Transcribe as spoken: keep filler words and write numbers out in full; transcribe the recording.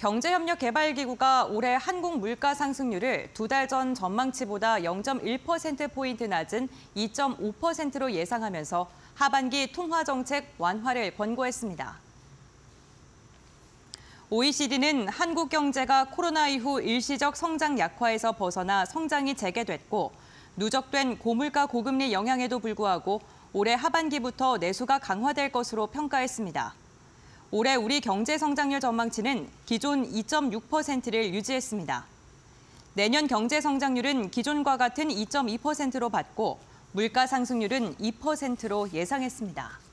경제협력개발기구가 올해 한국 물가 상승률을 두 달 전 전망치보다 영 점 일 퍼센트포인트 낮은 이 점 오 퍼센트로 예상하면서 하반기 통화정책 완화를 권고했습니다. 오이시디는 한국 경제가 코로나 이후 일시적 성장 약화에서 벗어나 성장이 재개됐고 누적된 고물가 고금리 영향에도 불구하고 올해 하반기부터 내수가 강화될 것으로 평가했습니다. 올해 우리 경제 성장률 전망치는 기존 이 점 육 퍼센트를 유지했습니다. 내년 경제 성장률은 기존과 같은 이 점 이 퍼센트로 받고 물가 상승률은 이 퍼센트로 예상했습니다.